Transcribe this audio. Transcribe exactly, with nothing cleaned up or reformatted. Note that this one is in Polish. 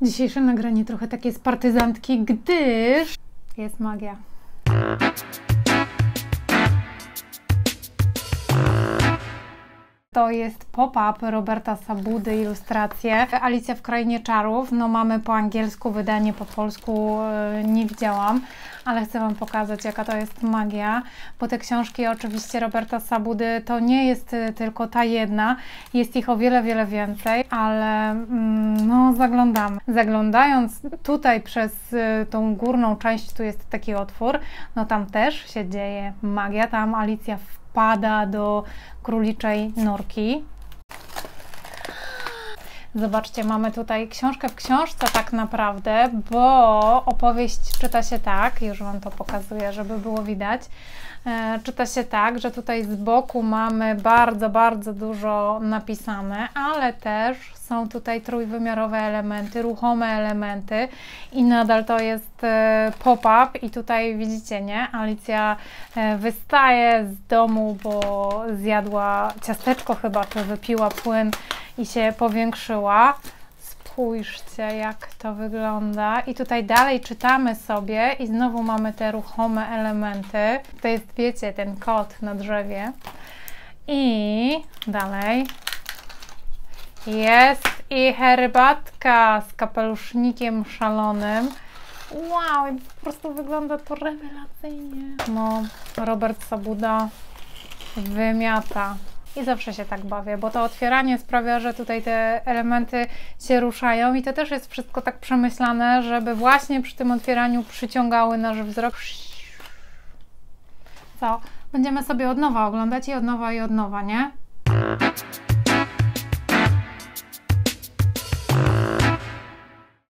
Dzisiejsze nagranie trochę takie z partyzantki, gdyż jest magia. To jest pop-up Roberta Sabudy, ilustracje. Alicja w Krainie Czarów. No mamy po angielsku wydanie, po polsku yy, nie widziałam, ale chcę Wam pokazać, jaka to jest magia, bo te książki oczywiście Roberta Sabudy to nie jest y, tylko ta jedna, jest ich o wiele, wiele więcej, ale mm, no zaglądamy. Zaglądając tutaj przez y, tą górną część, tu jest taki otwór, no tam też się dzieje magia, tam Alicja wpada do króliczej norki. Zobaczcie, mamy tutaj książkę w książce tak naprawdę, bo opowieść czyta się tak, już Wam to pokazuję, żeby było widać. E, czyta się tak, że tutaj z boku mamy bardzo, bardzo dużo napisane, ale też są tutaj trójwymiarowe elementy, ruchome elementy i nadal to jest e, pop-up i tutaj widzicie, nie? Alicja e, wystaje z domu, bo zjadła ciasteczko chyba, czy wypiła płyn i się powiększyła. Spójrzcie, jak to wygląda. I tutaj dalej czytamy sobie i znowu mamy te ruchome elementy. To jest, wiecie, ten kot na drzewie. I dalej jest i herbatka z kapelusznikiem szalonym. Wow, i po prostu wygląda to rewelacyjnie. No, Robert Sabuda wymiata. I zawsze się tak bawię, bo to otwieranie sprawia, że tutaj te elementy się ruszają i to też jest wszystko tak przemyślane, żeby właśnie przy tym otwieraniu przyciągały nasz wzrok. Co? Będziemy sobie od nowa oglądać i od nowa i od nowa, nie?